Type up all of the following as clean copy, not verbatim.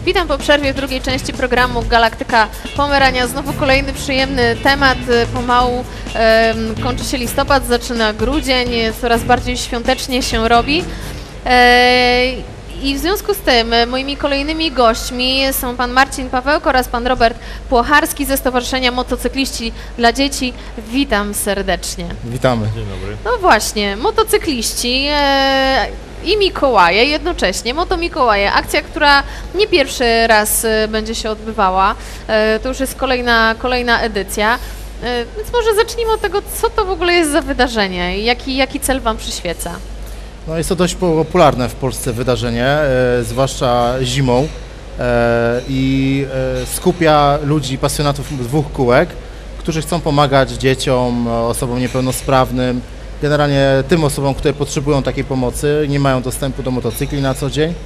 Witam po przerwie w drugiej części programu Galaktyka Pomerania. Znowu kolejny przyjemny temat. Pomału kończy się listopad, zaczyna grudzień, coraz bardziej świątecznie się robi. I w związku z tym moimi kolejnymi gośćmi są pan Marcin Pawełko oraz pan Robert Płocharski ze Stowarzyszenia Motocykliści dla Dzieci. Witam serdecznie. Witamy. Dzień dobry. No właśnie, motocykliści i Mikołaje jednocześnie. Moto Mikołaje, akcja, która nie pierwszy raz będzie się odbywała. To już jest kolejna edycja. Więc może zacznijmy od tego, co to w ogóle jest za wydarzenie i jaki cel wam przyświeca. No jest to dość popularne w Polsce wydarzenie, zwłaszcza zimą i skupia ludzi, pasjonatów dwóch kółek, którzy chcą pomagać dzieciom, osobom niepełnosprawnym, generalnie tym osobom, które potrzebują takiej pomocy, nie mają dostępu do motocykli na co dzień.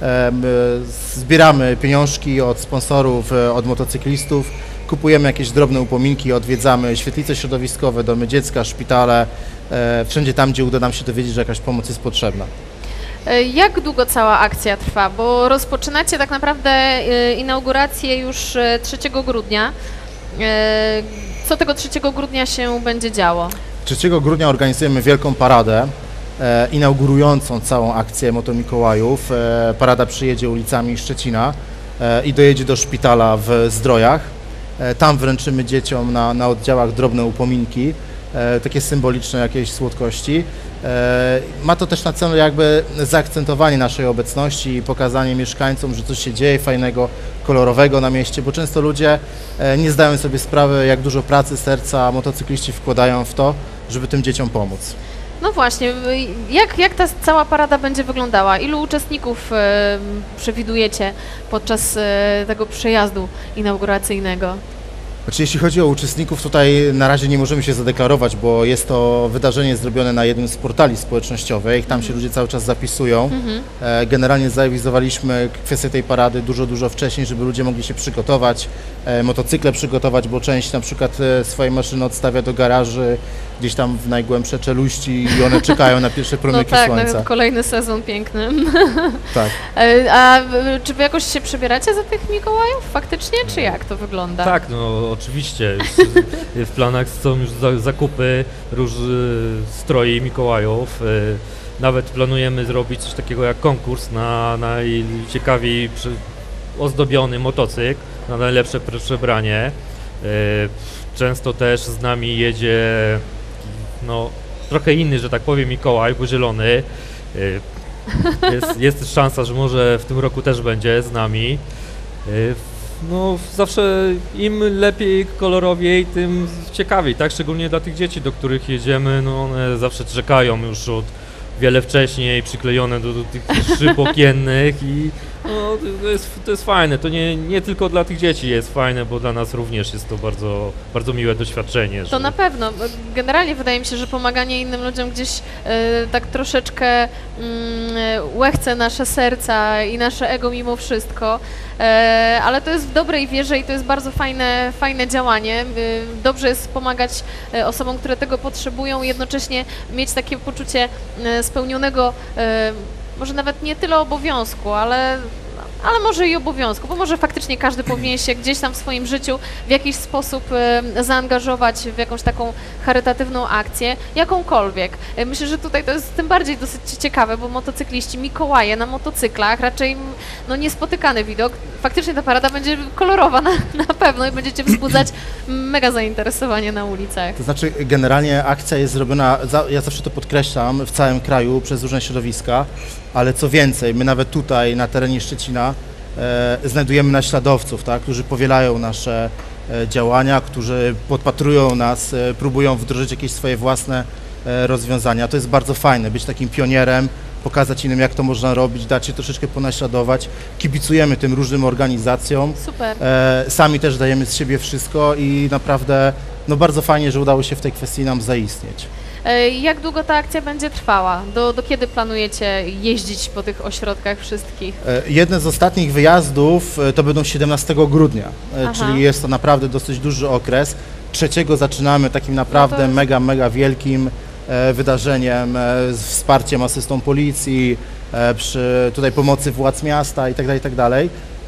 Zbieramy pieniążki od sponsorów, od motocyklistów, kupujemy jakieś drobne upominki, odwiedzamy świetlice środowiskowe, domy dziecka, szpitale, wszędzie tam, gdzie uda nam się dowiedzieć, że jakaś pomoc jest potrzebna. Jak długo cała akcja trwa? Bo rozpoczynacie tak naprawdę inaugurację już 3 grudnia. Co tego 3 grudnia się będzie działo? 3 grudnia organizujemy wielką paradę inaugurującą całą akcję Moto Mikołajów. Parada przyjedzie ulicami Szczecina i dojedzie do szpitala w Zdrojach. Tam wręczymy dzieciom na oddziałach drobne upominki, takie symboliczne jakieś słodkości. Ma to też na celu jakby zaakcentowanie naszej obecności i pokazanie mieszkańcom, że coś się dzieje fajnego, kolorowego na mieście, bo często ludzie nie zdają sobie sprawy, jak dużo pracy, serca motocykliści wkładają w to, żeby tym dzieciom pomóc. No właśnie, jak ta cała parada będzie wyglądała? Ilu uczestników przewidujecie podczas tego przejazdu inauguracyjnego? Znaczy, jeśli chodzi o uczestników, tutaj na razie nie możemy się zadeklarować, bo jest to wydarzenie zrobione na jednym z portali społecznościowych, tam się ludzie cały czas zapisują. Generalnie zaawisowaliśmy kwestię tej parady dużo wcześniej, żeby ludzie mogli się przygotować, motocykle przygotować, bo część na przykład swoje maszyny odstawia do garaży, gdzieś tam w najgłębsze czeluści i one czekają na pierwsze promyki słońca. No kolejny sezon piękny. Tak. A czy wy jakoś się przebieracie za tych Mikołajów faktycznie, czy jak to wygląda? Tak, no oczywiście. W planach są już zakupy stroi Mikołajów. Nawet planujemy zrobić coś takiego jak konkurs na najciekawiej ozdobiony motocykl, na najlepsze przebranie. Często też z nami jedzie trochę inny, że tak powiem, Mikołaj, bo zielony. Jest szansa, że może w tym roku też będzie z nami. No zawsze im lepiej, kolorowiej, tym ciekawiej, tak? Szczególnie dla tych dzieci, do których jedziemy, no one zawsze czekają już od wiele wcześniej, przyklejone do tych szyb okiennych i no, to jest fajne. To nie tylko dla tych dzieci jest fajne, bo dla nas również jest to bardzo miłe doświadczenie. To na pewno. Generalnie wydaje mi się, że pomaganie innym ludziom gdzieś tak troszeczkę łechce nasze serca i nasze ego mimo wszystko, ale to jest w dobrej wierze i to jest bardzo fajne działanie. Dobrze jest pomagać osobom, które tego potrzebują, jednocześnie mieć takie poczucie spełnionego, może nawet nie tyle obowiązku, ale może i obowiązku, bo może faktycznie każdy powinien się gdzieś tam w swoim życiu w jakiś sposób zaangażować w jakąś taką charytatywną akcję, jakąkolwiek. Myślę, że tutaj to jest tym bardziej dosyć ciekawe, bo motocykliści, Mikołaje na motocyklach, raczej niespotykany widok. Faktycznie ta parada będzie kolorowa na pewno i będziecie wzbudzać mega zainteresowanie na ulicach. To znaczy, generalnie akcja jest zrobiona, ja zawsze to podkreślam, w całym kraju przez różne środowiska, ale co więcej, my nawet tutaj na terenie Szczecina znajdujemy naśladowców, tak, którzy powielają nasze działania, którzy podpatrują nas, próbują wdrożyć jakieś swoje własne rozwiązania. To jest bardzo fajne, być takim pionierem, pokazać innym, jak to można robić, dać się troszeczkę ponaśladować. Kibicujemy tym różnym organizacjom. Super. Sami też dajemy z siebie wszystko i naprawdę bardzo fajnie, że udało się w tej kwestii nam zaistnieć. Jak długo ta akcja będzie trwała? Do kiedy planujecie jeździć po tych ośrodkach wszystkich? Jedne z ostatnich wyjazdów to będą 17 grudnia, czyli jest to naprawdę dosyć duży okres. 3 zaczynamy takim naprawdę mega wielkim wydarzeniem z wsparciem asystą policji, przy tutaj pomocy władz miasta itd.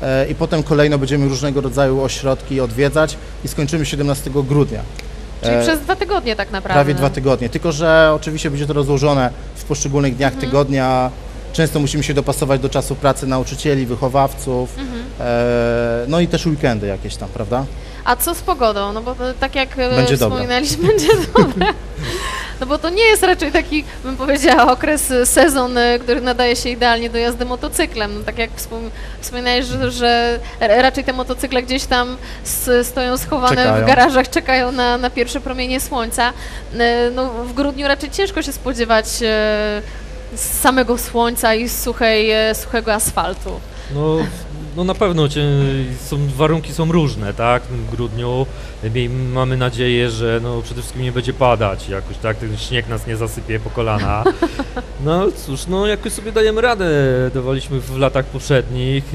i potem kolejno będziemy różnego rodzaju ośrodki odwiedzać i skończymy 17 grudnia. Czyli przez 2 tygodnie tak naprawdę. Prawie 2 tygodnie, tylko że oczywiście będzie to rozłożone w poszczególnych dniach tygodnia. Często musimy się dopasować do czasu pracy nauczycieli, wychowawców, no i też weekendy jakieś tam, prawda? A co z pogodą? No bo to, tak jak Będzie wspominaliśmy, będzie dobre. No bo to nie jest raczej taki, bym powiedziała, okres, sezon, który nadaje się idealnie do jazdy motocyklem. No tak jak wspominałeś, że raczej te motocykle gdzieś tam stoją schowane w garażach, czekają na pierwsze promienie słońca. No w grudniu raczej ciężko się spodziewać samego słońca i suchego asfaltu. No na pewno warunki są różne, tak, w grudniu. Mamy nadzieję, że przede wszystkim nie będzie padać jakoś, tak, ten śnieg nas nie zasypie po kolana. No cóż, jakoś sobie dajemy radę, dawaliśmy w latach poprzednich.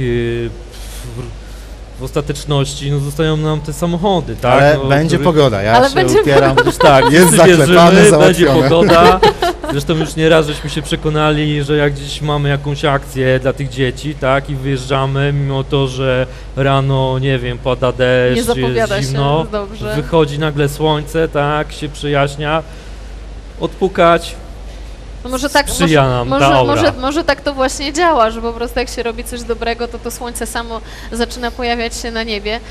W ostateczności zostają nam te samochody, tak? Ale będzie pogoda, ja się upieram. Tak, jest zaklepane, będzie pogoda. Zresztą już nieraz żeśmy się przekonali, że jak gdzieś mamy jakąś akcję dla tych dzieci, tak, i wyjeżdżamy, mimo to, że rano, nie wiem, pada deszcz, jest zimno, wychodzi nagle słońce, tak, się przejaśnia, odpukać. No może tak, może tak to właśnie działa, że po prostu jak się robi coś dobrego, to słońce samo zaczyna pojawiać się na niebie.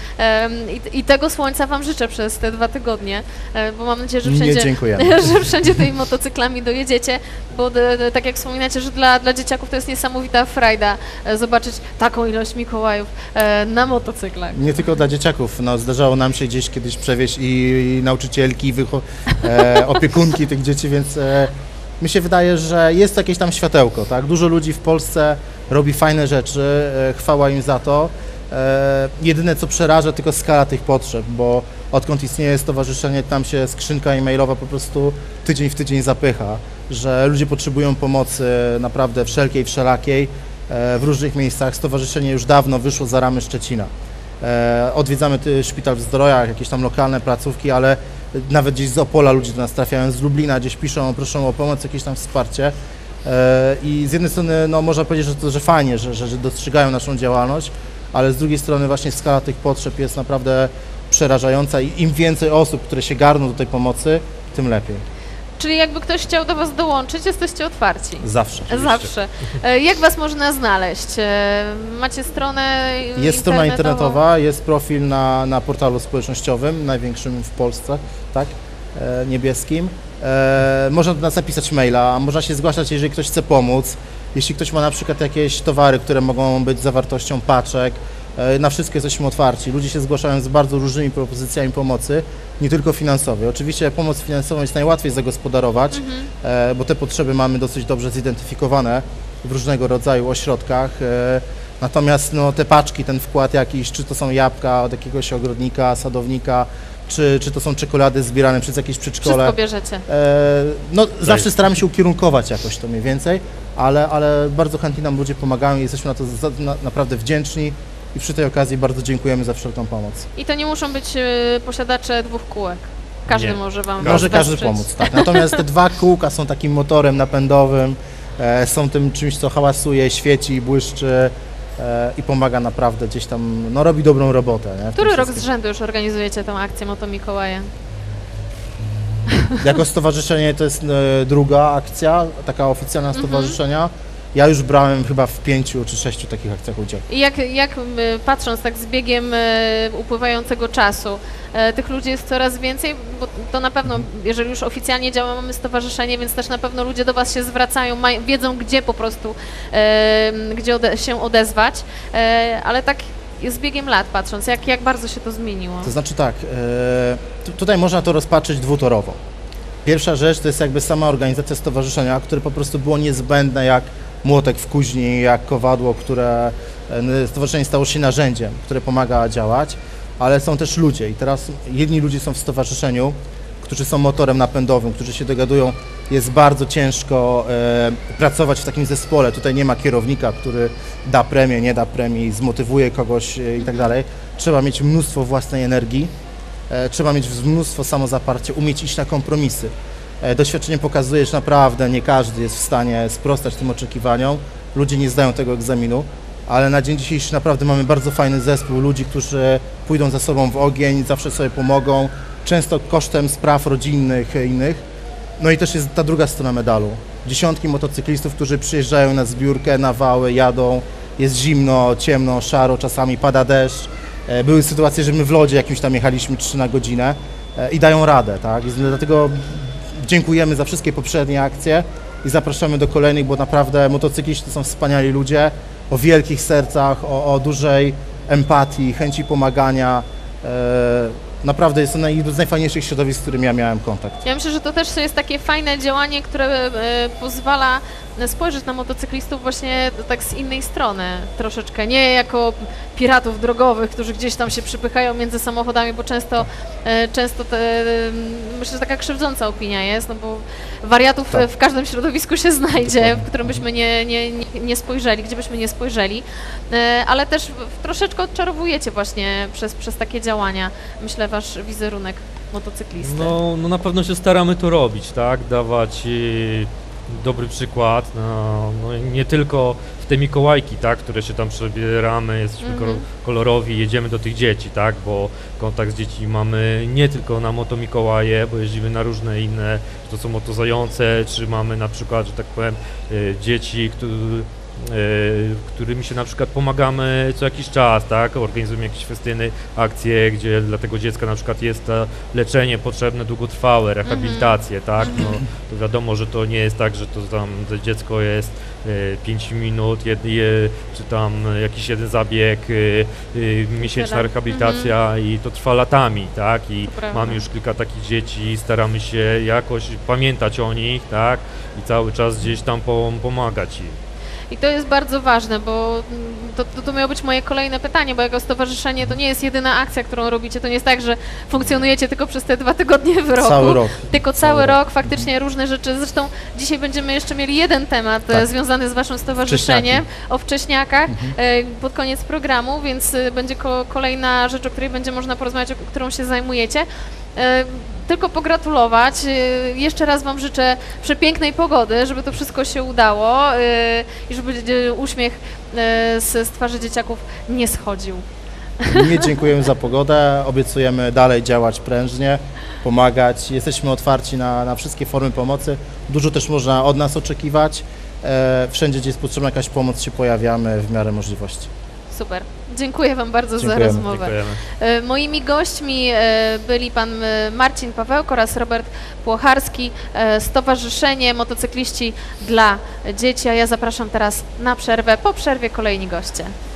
I tego słońca Wam życzę przez te 2 tygodnie, bo mam nadzieję, że wszędzie tymi motocyklami dojedziecie, bo tak jak wspominacie, że dla dzieciaków to jest niesamowita frajda zobaczyć taką ilość Mikołajów na motocyklach. Nie tylko dla dzieciaków, zdarzało nam się gdzieś kiedyś przewieźć i nauczycielki, opiekunki tych dzieci, więc mi się wydaje, że jest jakieś tam światełko, tak? Dużo ludzi w Polsce robi fajne rzeczy, chwała im za to. Jedyne co przeraża, tylko skala tych potrzeb, bo odkąd istnieje stowarzyszenie, tam się skrzynka e-mailowa po prostu tydzień w tydzień zapycha, że ludzie potrzebują pomocy naprawdę wszelkiej, wszelakiej w różnych miejscach. Stowarzyszenie już dawno wyszło za ramy Szczecina. Odwiedzamy szpital w Zdrojach, jakieś tam lokalne placówki, ale nawet gdzieś z Opola ludzie do nas trafiają, z Lublina gdzieś piszą, proszą o pomoc, jakieś tam wsparcie. I z jednej strony można powiedzieć, że fajnie, że dostrzegają naszą działalność, ale z drugiej strony właśnie skala tych potrzeb jest naprawdę przerażająca i im więcej osób, które się garną do tej pomocy, tym lepiej. Czyli jakby ktoś chciał do Was dołączyć, jesteście otwarci? Zawsze. Zawsze. Jak Was można znaleźć? Macie stronę Jest strona internetowa, jest profil na portalu społecznościowym, największym w Polsce, tak, niebieskim. Można do nas napisać maila, można się zgłaszać, jeżeli ktoś chce pomóc. Jeśli ktoś ma na przykład jakieś towary, które mogą być zawartością paczek, na wszystko jesteśmy otwarci. Ludzie się zgłaszają z bardzo różnymi propozycjami pomocy, nie tylko finansowej. Oczywiście pomoc finansową jest najłatwiej zagospodarować, bo te potrzeby mamy dosyć dobrze zidentyfikowane w różnego rodzaju ośrodkach. Natomiast te paczki, ten wkład jakiś, czy to są jabłka od jakiegoś ogrodnika, sadownika, czy to są czekolady zbierane przez jakieś przedszkole. Wszystko bierzecie. Zawsze staramy się ukierunkować jakoś to mniej więcej, ale bardzo chętnie nam ludzie pomagają i jesteśmy na to naprawdę wdzięczni. I przy tej okazji bardzo dziękujemy za wszelką pomoc. I to nie muszą być posiadacze 2 kółek. Każdy może Wam może każdy pomóc, tak. Natomiast te 2 kółka są takim motorem napędowym, są tym czymś, co hałasuje, świeci, błyszczy i pomaga naprawdę gdzieś tam, robi dobrą robotę. Nie? Który rok z rzędu już organizujecie tę akcję Moto Mikołaje? Jako stowarzyszenie to jest 2. akcja, taka oficjalna stowarzyszenia. Ja już brałem chyba w 5 czy 6 takich akcjach udział. I jak patrząc tak z biegiem upływającego czasu, tych ludzi jest coraz więcej, bo to na pewno, jeżeli już oficjalnie mamy stowarzyszenie, więc też na pewno ludzie do Was się zwracają, wiedzą gdzie po prostu, się odezwać, ale tak z biegiem lat patrząc, jak bardzo się to zmieniło? To znaczy tak, tutaj można to rozpatrzyć dwutorowo. Pierwsza rzecz to jest jakby sama organizacja stowarzyszenia, które po prostu było niezbędne jak młotek w kuźni, jak kowadło, które stowarzyszenie stało się narzędziem, które pomaga działać, ale są też ludzie i teraz jedni ludzie są w stowarzyszeniu, którzy są motorem napędowym, którzy się dogadują, jest bardzo ciężko pracować w takim zespole, tutaj nie ma kierownika, który da premię, nie da premii, zmotywuje kogoś i tak dalej. Trzeba mieć mnóstwo własnej energii, trzeba mieć mnóstwo samozaparcia, umieć iść na kompromisy. Doświadczenie pokazuje, że naprawdę nie każdy jest w stanie sprostać tym oczekiwaniom, ludzie nie zdają tego egzaminu ale na dzień dzisiejszy naprawdę mamy bardzo fajny zespół ludzi, którzy pójdą ze sobą w ogień, zawsze sobie pomogą, często kosztem spraw rodzinnych i innych. No i też jest ta druga strona medalu. Dziesiątki motocyklistów, którzy przyjeżdżają na zbiórkę, na wały, jadą, jest zimno, ciemno, szaro, czasami pada deszcz. Były sytuacje, że my w lodzie jakimś tam jechaliśmy 3 na godzinę i dają radę, tak? I dlatego dziękujemy za wszystkie poprzednie akcje i zapraszamy do kolejnych, bo naprawdę motocykliści to są wspaniali ludzie, o wielkich sercach, o dużej empatii, chęci pomagania. Naprawdę jest to z najfajniejszych środowisk, z którymi ja miałem kontakt. Ja myślę, że to też jest takie fajne działanie, które pozwala spojrzeć na motocyklistów właśnie tak z innej strony troszeczkę, nie jako piratów drogowych, którzy gdzieś tam się przypychają między samochodami, bo często myślę, że taka krzywdząca opinia jest, no bo wariatów Tak. w każdym środowisku się znajdzie, w którym byśmy nie spojrzeli, gdzie byśmy nie spojrzeli, ale też troszeczkę odczarowujecie właśnie przez takie działania, myślę, wasz wizerunek motocyklisty. No na pewno się staramy to robić, tak? Dawać dobry przykład, no nie tylko w te Mikołajki, tak? Które się tam przebieramy, jesteśmy kolorowi, jedziemy do tych dzieci, tak? Bo kontakt z dziećmi mamy nie tylko na Moto Mikołaje, bo jeździmy na różne inne, czy to są motozające, czy mamy na przykład, że tak powiem, dzieci, którymi się na przykład pomagamy co jakiś czas, tak? Organizujemy jakieś festyny, akcje, gdzie dla tego dziecka na przykład jest leczenie potrzebne, długotrwałe, rehabilitacje, tak? No, to wiadomo, że to nie jest tak, że to tam to dziecko jest 5 minut, czy tam jakiś jeden zabieg, miesięczna rehabilitacja i to trwa latami, tak? I mamy już kilka takich dzieci, staramy się jakoś pamiętać o nich, tak? I cały czas gdzieś tam pomagać im. I to jest bardzo ważne, bo to miało być moje kolejne pytanie, bo jako stowarzyszenie to nie jest jedyna akcja, którą robicie, to nie jest tak, że funkcjonujecie tylko przez te 2 tygodnie w roku, Cały rok. tylko cały rok, faktycznie różne rzeczy. Zresztą dzisiaj będziemy jeszcze mieli jeden temat związany z waszym stowarzyszeniem, o wcześniakach, pod koniec programu, więc będzie kolejna rzecz, o której będzie można porozmawiać, którą się zajmujecie. Tylko pogratulować. Jeszcze raz wam życzę przepięknej pogody, żeby to wszystko się udało i żeby uśmiech z twarzy dzieciaków nie schodził. My dziękujemy za pogodę, obiecujemy dalej działać prężnie, pomagać. Jesteśmy otwarci na wszystkie formy pomocy. Dużo też można od nas oczekiwać. Wszędzie, gdzie jest potrzebna jakaś pomoc, się pojawiamy w miarę możliwości. Super. Dziękuję wam bardzo za rozmowę. Dziękujemy. Moimi gośćmi byli pan Marcin Pawełko oraz Robert Płocharski, Stowarzyszenie Motocykliści dla Dzieci, a ja zapraszam teraz na przerwę. Po przerwie kolejni goście.